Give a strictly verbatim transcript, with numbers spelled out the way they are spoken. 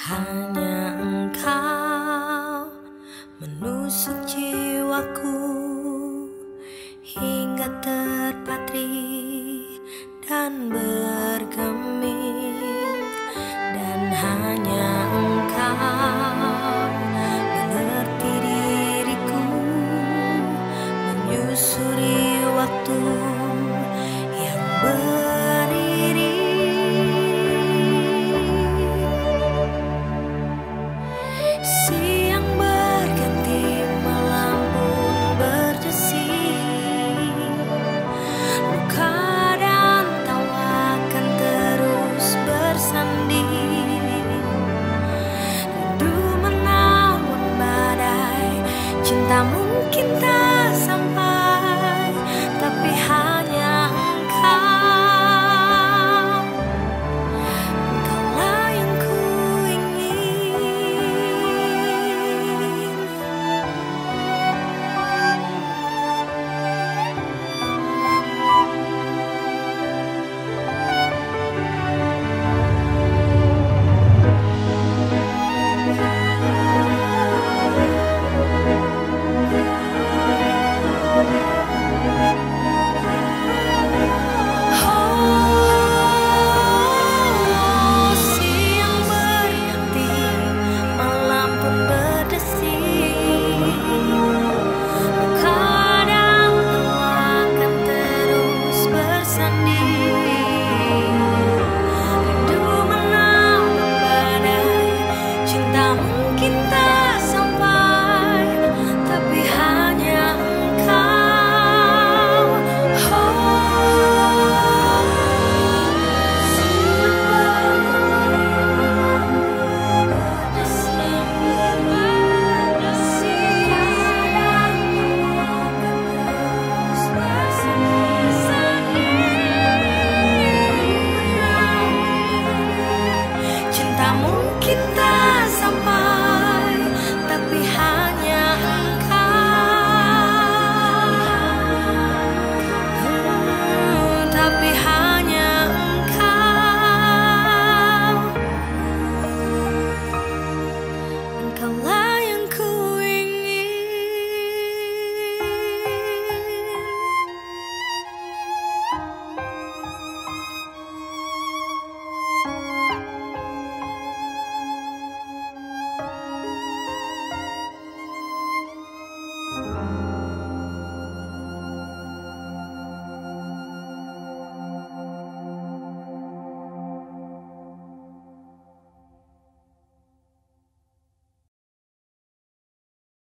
Hanya engkau menusuk jiwaku hingga terpatri dan bergeming, dan hanya engkau mengerti diriku, menyusuri waktu yang beriring. Siang berganti, malam pun berdesir, luka dan tawa akan terus bersanding. Rindu menawan badai, cinta mungkin tak sampai, tapi hanya engkau, engkaulah yang ku ingin. Mungkin tak sampai, tapi hanya engkau. Cinta mungkin tak